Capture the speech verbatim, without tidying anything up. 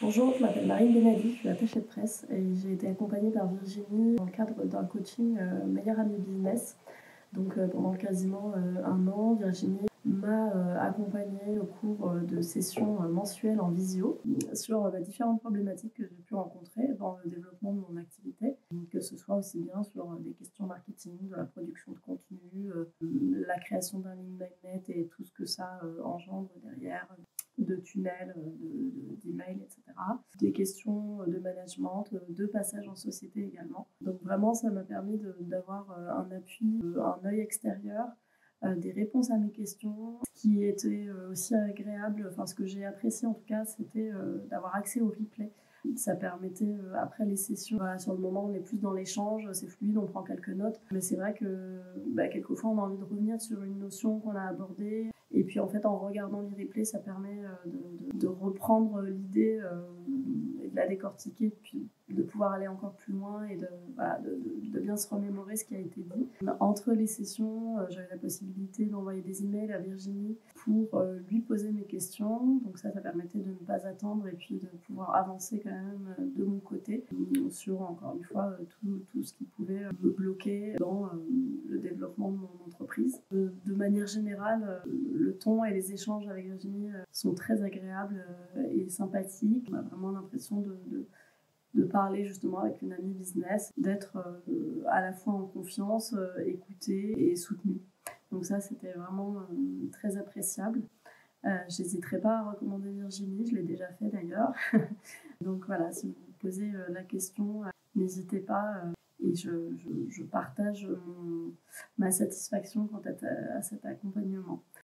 Bonjour, je m'appelle Marine Benali, je suis attachée de presse et j'ai été accompagnée par Virginie dans le cadre d'un coaching euh, Meilleur Ami Business. Donc euh, pendant quasiment euh, un an, Virginie m'a euh, accompagnée au cours euh, de sessions euh, mensuelles en visio sur euh, différentes problématiques que j'ai pu rencontrer dans le développement de mon activité, que ce soit aussi bien sur euh, des questions marketing, de la production de contenu, euh, la création d'un link magnet et tout ce que ça euh, engendre derrière, de tunnels, d'emails, et cetera. Des questions de management, de passage en société également. Donc vraiment, ça m'a permis d'avoir un appui, un œil extérieur, des réponses à mes questions. Ce qui était aussi agréable, enfin ce que j'ai apprécié en tout cas, c'était d'avoir accès au replay. Ça permettait, après les sessions, voilà, sur le moment on est plus dans l'échange, c'est fluide, on prend quelques notes. Mais c'est vrai que bah, quelquefois on a envie de revenir sur une notion qu'on a abordée. Et puis en fait, en regardant les replays, ça permet de, de, de reprendre l'idée euh, et de la décortiquer, puis de pouvoir aller encore plus loin et de, voilà, de, de, de bien se remémorer ce qui a été dit. Entre les sessions, euh, j'avais la possibilité d'envoyer des emails à Virginie pour euh, lui poser mes questions. Donc ça, ça permettait de ne pas attendre et puis de pouvoir avancer quand même euh, de mon côté sur, encore une fois, euh, tout, tout ce qui pouvait me bloquer dans euh, le développement de mon entreprise. De, de manière générale, euh, le ton et les échanges avec Virginie euh, sont très agréables euh, et sympathiques. On a vraiment l'impression de, de, de parler justement avec une amie business, d'être euh, à la fois en confiance, euh, écoutée et soutenue. Donc ça, c'était vraiment euh, très appréciable. Euh, J'hésiterai pas à recommander Virginie, je l'ai déjà fait d'ailleurs. Donc voilà, si vous vous posez euh, la question, euh, n'hésitez pas. Euh, et je, je, je partage mon, ma satisfaction quant à, à cet accompagnement.